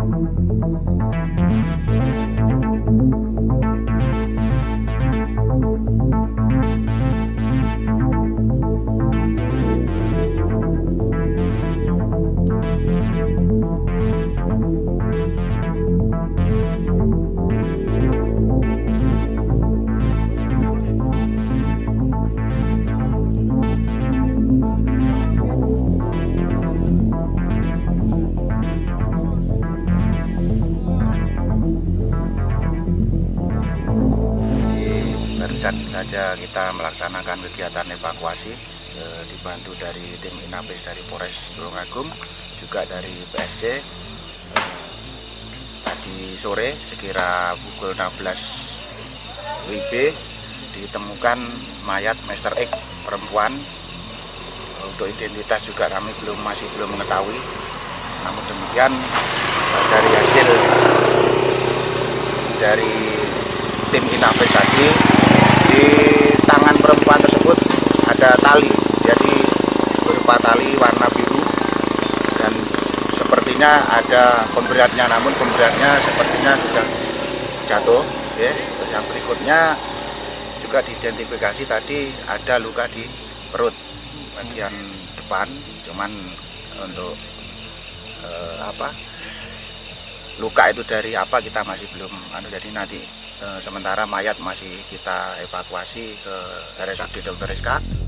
Barusan saja kita melaksanakan kegiatan evakuasi dibantu dari tim Inapis dari Polres Tulungagung, juga dari PSC. Tadi sore sekira pukul 16 WIB ditemukan mayat Mr. X perempuan. Untuk identitas juga kami masih belum mengetahui. Namun demikian dari hasil dari tim Inapis tadi, di tangan perempuan tersebut ada tali, jadi berupa tali warna biru, dan sepertinya ada pemberiannya, namun pemberiannya sepertinya sudah jatuh. Yang berikutnya juga diidentifikasi tadi ada luka di perut bagian depan, cuman untuk luka itu dari apa kita masih belum jadi nanti sementara mayat masih kita evakuasi ke RSUD Dr. SK.